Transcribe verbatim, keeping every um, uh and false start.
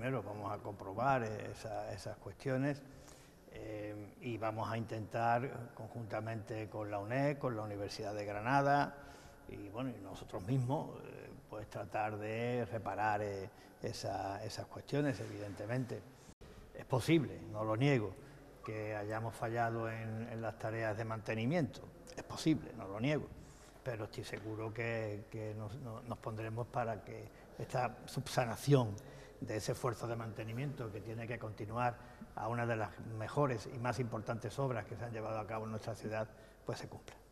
primero vamos a comprobar esa, esas cuestiones eh, y vamos a intentar, conjuntamente con la U N E D, con la Universidad de Granada y, bueno, y nosotros mismos, eh, pues tratar de reparar eh, esa, esas cuestiones, evidentemente. Es posible, no lo niego, que hayamos fallado en, en las tareas de mantenimiento. Es posible, no lo niego, pero estoy seguro que, que nos, nos pondremos para que esta subsanación de ese esfuerzo de mantenimiento que tiene que continuar a una de las mejores y más importantes obras que se han llevado a cabo en nuestra ciudad, pues se cumpla.